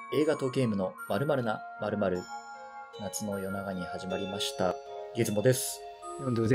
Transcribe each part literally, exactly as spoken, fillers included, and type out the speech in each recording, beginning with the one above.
映画とゲームの〇〇な〇〇。夏の夜長に始まりました。ギズモです。 ヨンドゥです。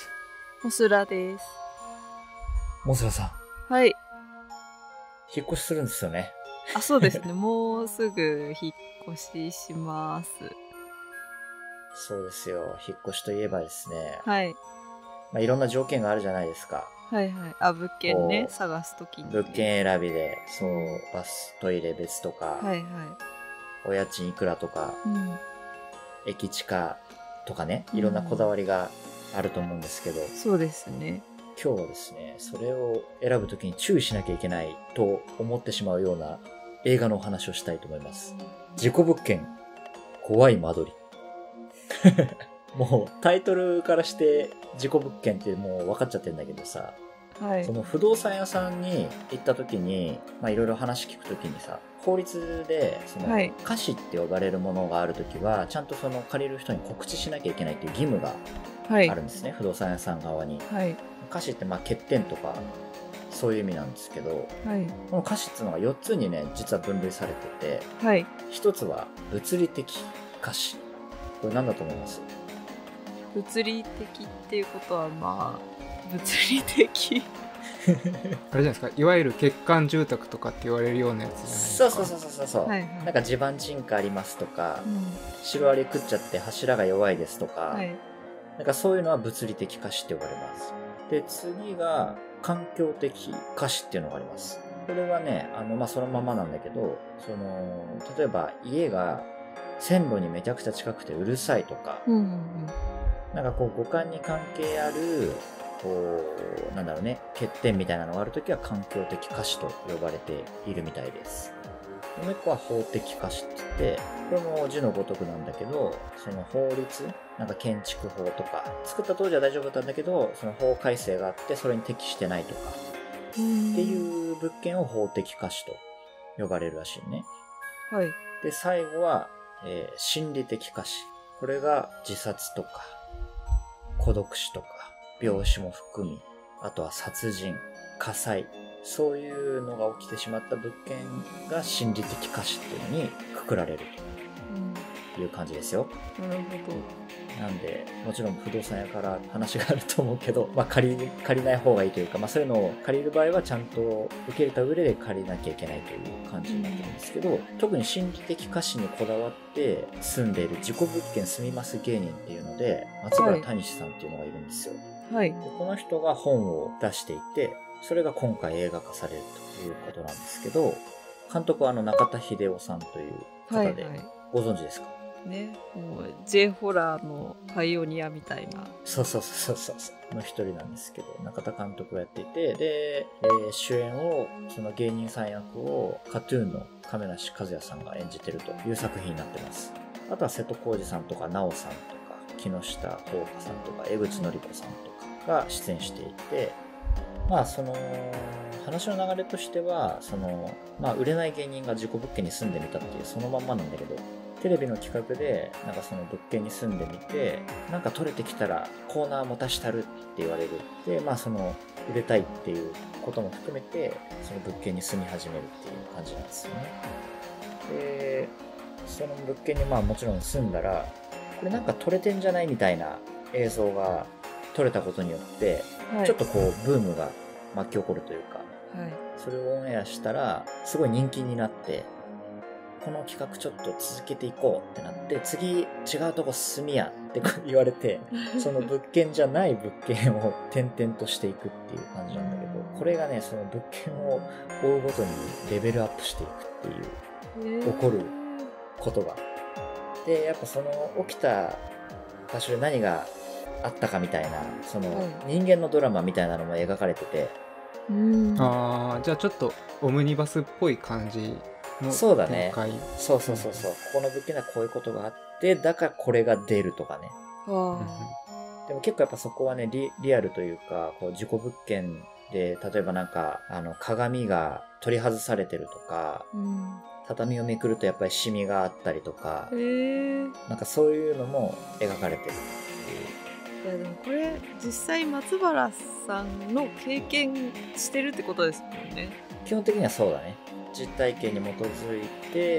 モスラです。 モスラさん。 はい。 引っ越しするんですよね。 あ、そうですね。もうすぐ引っ越しします。 そうですよ。引っ越しといえばですね。 はい。 まあ、いろんな条件があるじゃないですか。 はいはい。あ、物件ね、探すときに、ね。 物件選びで、そう、バス、トイレ別とか、 はいはい。 お家賃いくらとか、 うん、 駅地下とかね、いろんなこだわりがあると思うんですけど、うん、 そうですね。 今日はですね、それを選ぶときに注意しなきゃいけないと思ってしまうような映画のお話をしたいと思います。事故物件、怖い間取り。もうタイトルからして事故物件ってもう分かっちゃってるんだけどさ、はい、その不動産屋さんに行った時に、まあいろいろ話聞く時にさ、法律でその貸しって呼ばれるものがある時はちゃんとその借りる人に告知しなきゃいけないっていう義務があるんですね、はい、不動産屋さん側に。はい、貸しってまあ欠点とかそういう意味なんですけど、はい、この貸しっていうのがよっつにね実は分類されてて、はい、ひとつは物理的貸し。これ何だと思います？ 物理的っていうことはまあ物理的あれじゃないですか、いわゆる欠陥住宅とかって言われるようなやつじゃないですか。 そうそうそうそうそう、はいはい、なんか地盤沈下ありますとか、うん、シロアリ食っちゃって柱が弱いですとか、はい、なんかそういうのは物理的貸しって呼ばれます。で次が環境的貸しっていうのがあります。これはねあの、まあ、そのままなんだけど、その例えば家が線路にめちゃくちゃ近くてうるさいとか、うんうんうん、なんかこう五感に関係あるこうなんだろうね欠点みたいなのがあるときは環境的貸しと呼ばれているみたいです。もう一個は法的貸しって言って、これも字のごとくなんだけど、その法律なんか建築法とか作った当時は大丈夫だったんだけど、その法改正があってそれに適してないとかっていう物件を法的貸しと呼ばれるらしいね。はい。で最後は、えー、心理的貸し。これが自殺とか孤独死とか病死も含み、あとは殺人、火災、そういうのが起きてしまった物件が心理的貸しっていうのにくくられるという感じですよ。 うん、なるほど。 なんでもちろん不動産屋から話があると思うけど、まあ、借り借りない方がいいというか、まあ、そういうのを借りる場合はちゃんと受け入れた上で借りなきゃいけないという感じになってるんですけど、特に心理的貸しにこだわって住んでいる事故物件住みます芸人っていうので松原谷志さんっていうのがいるんですよ。はい、でこの人が本を出していて、それが今回映画化されるということなんですけど、監督はあの中田秀夫さんという方で、はいはい、ご存知ですかね、もう J ホラーのパイオニアみたいな。 そうそうそうそうそうの一人なんですけど、中田監督がやっていて、で、えー、主演をその芸人さん役をカトゥーンの亀梨和也さんが演じてるという作品になってます。あとは瀬戸康史さんとか奈緒さんとか木下ほうかさんとか江口のり子さんとかが出演していて、まあその話の流れとしてはその、まあ、売れない芸人が事故物件に住んでみたっていうそのまんまなんだけど、テレビの企画でなんかその物件に住んでみて、なんか取れてきたらコーナー持たしたるって言われる。でまあその売れたいっていうことも含めてその物件に住み始めるっていう感じなんですよね。でその物件にまあもちろん住んだら、これなんか撮れてんじゃないみたいな映像が撮れたことによって、はい、ちょっとこうブームが巻き起こるというか、はい、それをオンエアしたらすごい人気になって、この企画ちょっと続けていこうってなって、次違うとこ住みやって言われてその物件じゃない物件を転々としていくっていう感じなんだけど、これがねその物件を追うごとにレベルアップしていくっていう、起こることがで、やっぱその起きた場所で何があったかみたいな、その人間のドラマみたいなのも描かれてて、 うん、あー、じゃあちょっとオムニバスっぽい感じの展開。 そうだね。そうそうそうそう、ここの物件ではこういうことがあって、だからこれが出るとかね。あでも結構やっぱそこはね リ, リアルというか、こう事故物件で例えばなんかあの鏡が取り外されてるとか、うん、畳をめくるとやっぱりシミがあったりとか、へー、なんかそういうのも描かれてるっていう。 いやでもこれ実際松原さんの経験してるってことですもんね。 基本的にはそうだね。実体験に基づいて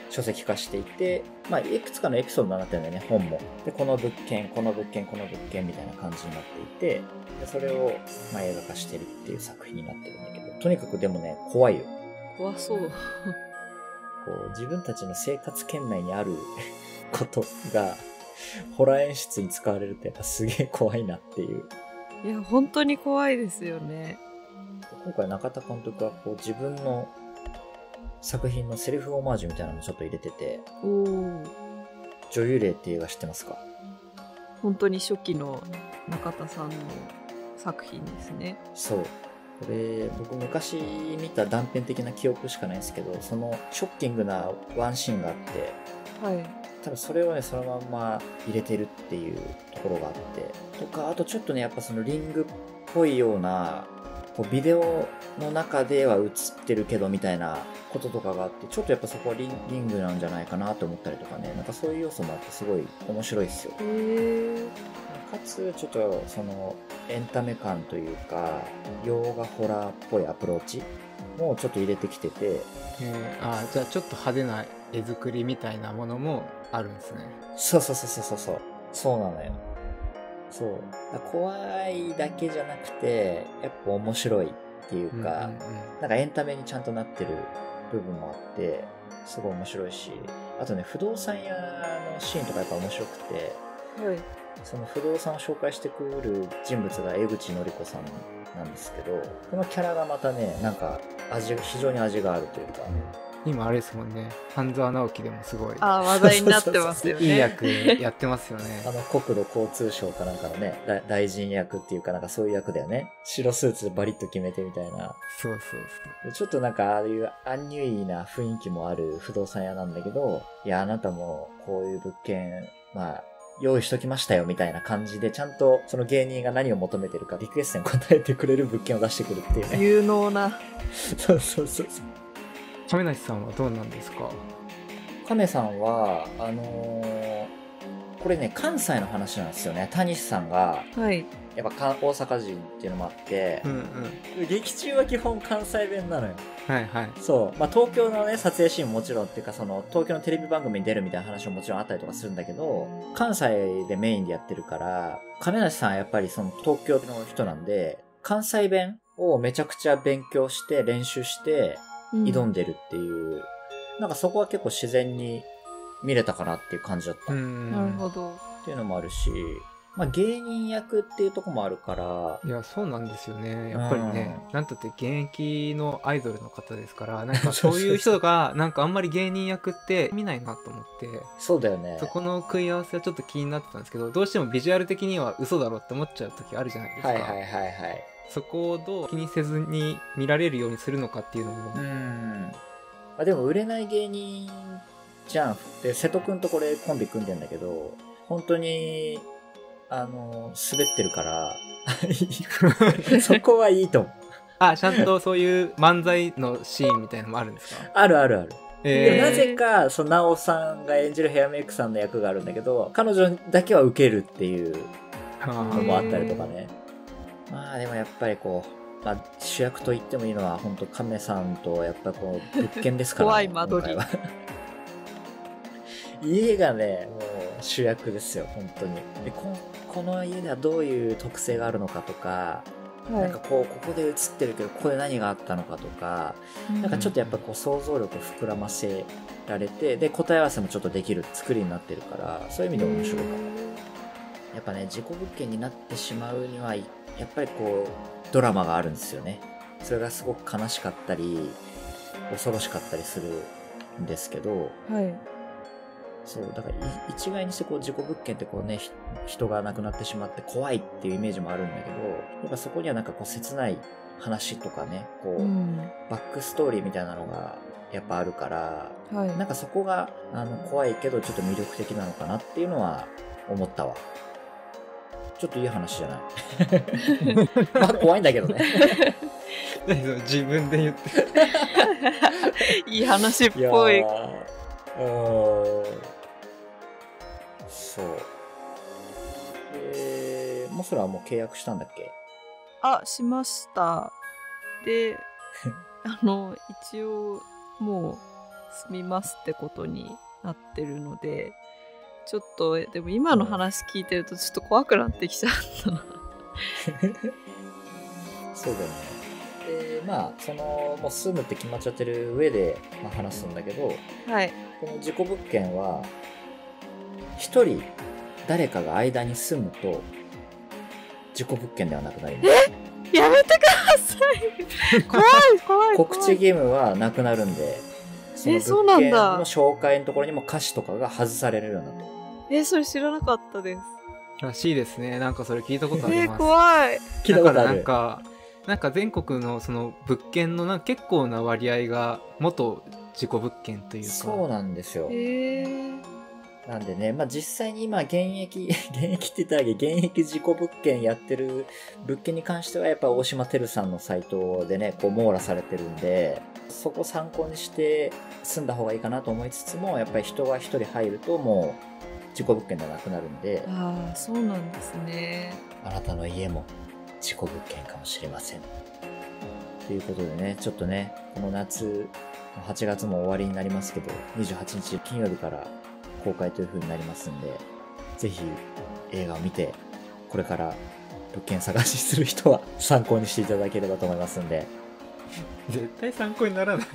書籍化していて、まあ、いくつかのエピソードになってるんだよね、本も。で、この物件、この物件、この物件みたいな感じになっていて、でそれを、まあ、映画化してるっていう作品になってるんだけど、とにかくでもね、怖いよ。 怖そう。 こう、自分たちの生活圏内にあることが、ホラー演出に使われるとやっぱすげえ怖いなっていう。 いや、本当に怖いですよね。 今回中田監督はこう自分の作品のセリフオマージュみたいなのもちょっと入れてて、 おお。 女優霊っていう映画知ってますか？ 本当に初期の中田さんの作品ですね。 そう。これ、僕昔見た断片的な記憶しかないんですけど、そのショッキングなワンシーンがあって、 はい。 多分それをね、そのまんま入れてるっていうところがあって、とか、あとちょっとね、やっぱそのリングっぽいような、こうビデオの中では映ってるけどみたいなこととかがあって、ちょっとやっぱそこはリンリングなんじゃないかなと思ったりとかね、なんかそういう要素もあってすごい面白いですよ。 へえ。 かつ、ちょっとそのエンタメ感というか、洋画ホラーっぽいアプローチもちょっと入れてきてて、 えー、あーじゃあちょっと派手な絵作りみたいなものもあるんですね。 そうそうそうそうそうそう、そうなのよ。そう。だから怖いだけじゃなくて、やっぱ面白いっていうか、 うんうんうん、 なんかエンタメにちゃんとなってる部分もあって、すごい面白いし、あとね、不動産屋のシーンとかやっぱ面白くて、 はい。 その不動産を紹介してくる人物が江口のり子さんなんですけど、このキャラがまたね、なんか味、非常に味があるというか、 今あれですもんね、半沢直樹でもすごいあー、話題になってますよね。 いい役やってますよね。 あの国土交通省かなんかのね、大大臣役っていうかなんかそういう役だよね。白スーツでバリッと決めてみたいな。 そうそうそう。 ちょっとなんかああいうアンニュイな雰囲気もある不動産屋なんだけど、いやあなたもこういう物件、まあ、用意しときましたよみたいな感じで、ちゃんとその芸人が何を求めてるかリクエストに答えてくれる物件を出してくるっていうね。 有能な。 そうそうそうそう。 亀梨さんはどうなんですか？ 亀さんは、あのーこれね、関西の話なんですよね。谷さんが、 はい。 やっぱか大阪人っていうのもあって、 うんうん。 劇中は基本関西弁なのよ。 はいはい。 そう。まあ、東京のね、撮影シーンももちろんっていうか、その、東京のテレビ番組に出るみたいな話ももちろんあったりとかするんだけど、関西でメインでやってるから、亀梨さんはやっぱりその東京の人なんで、関西弁をめちゃくちゃ勉強して練習して挑んでるっていう、うん、なんかそこは結構自然に見れたかなっていう感じだった。 うん。 なるほど。 っていうのもあるし、まあ、芸人役っていうところもあるから。 いや、そうなんですよね。やっぱりね、うん、なんたって現役のアイドルの方ですから、なんかそういう人が、なんかあんまり芸人役って見ないなと思って。 そうだよね。 そこの食い合わせはちょっと気になってたんですけど、どうしてもビジュアル的には嘘だろって思っちゃう時あるじゃないですか。 はいはいはいはい。 そこをどう気にせずに見られるようにするのかっていうのも。 うん。まあ、でも売れない芸人じゃん。で、瀬戸くんとこれコンビ組んでんだけど、本当に、あの、滑ってるから、そこはいいと思う。 あ、ちゃんとそういう漫才のシーンみたいなのもあるんですか？ あるあるある。 えー、 でもなぜか、その、なおさんが演じるヘアメイクさんの役があるんだけど、彼女だけは受けるっていうのもあったりとかね。まあでもやっぱりこう、まあ主役と言ってもいいのは、本当亀さんと、やっぱこう、物件ですから、 怖い間取り。 家がね、もう主役ですよ、本当に。で、ここの家ではどういう特性があるのかとか、はい、なんかこう、ここで映ってるけど、ここで何があったのかとか、うん、なんかちょっとやっぱこう想像力を膨らませられて、で、答え合わせもちょっとできる作りになってるから、そういう意味で面白いかも。やっぱね、事故物件になってしまうには、やっぱりこう、ドラマがあるんですよね。それがすごく悲しかったり、恐ろしかったりするんですけど、 はい。 そう、だから一概にしてこう事故物件ってこうね、人が亡くなってしまって怖いっていうイメージもあるんだけど、やっぱそこにはなんかこう切ない話とかね、こう、うん、バックストーリーみたいなのがやっぱあるから、はい、なんかそこがあの怖いけどちょっと魅力的なのかなっていうのは思ったわ。ちょっといい話じゃないまあ怖いんだけどね自分で言っていい話っぽい。 うーん、そう。えー、モスラはもう契約したんだっけ？ あ、しました。で、あの、一応、もう、 住みますってことになってるので、ちょっとでも今の話聞いてるとちょっと怖くなってきちゃったな。 そうだよね。でまあそのもう住むって決まっちゃってる上で、まあ、話すんだけど、 はい。 この事故物件は一人誰かが間に住むと事故物件ではなくなります。 やめてください。怖い怖い。 告知義務はなくなるんで、そのえそう物件なんだの紹介のところにも歌詞とかが外されるようになってる。 え、それ知らなかったです。 らしいですね。なんかそれ聞いたことありえー、 ます。 怖い。 聞いたことある。 だからなんかなんか全国のその物件のなんか結構な割合が元事故物件というか。 そうなんですよ。 えー、 なんでね、まあ実際に今現役、現役って言ったら現役事故物件やってる物件に関してはやっぱ大島てるさんのサイトでね、こう網羅されてるんで、そこ参考にして住んだ方がいいかなと思いつつも、やっぱり人が一人入るともう事故物件ではなくなるんで、 ああ、そうなんですね。 あなたの家も事故物件かもしれません。ということでね、ちょっとね、この夏、はちがつも終わりになりますけど、にじゅうはちにち金曜日から公開という風になりますんで、ぜひ映画を見て、これから物件探しする人は参考にしていただければと思いますんで。 絶対参考にならない。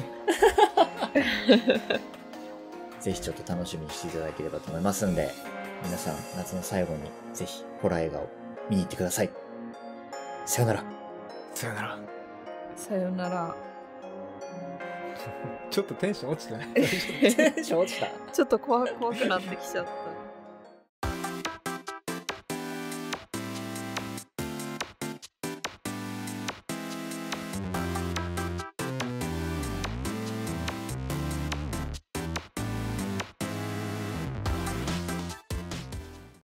ぜひちょっと楽しみにしていただければと思いますんで、皆さん夏の最後にぜひホラー映画を見に行ってください。さよなら。 さよなら。 さよなら。 ちょっとテンション落ちてない？ テンション落ちた。 ちょっと怖怖くなってきちゃった。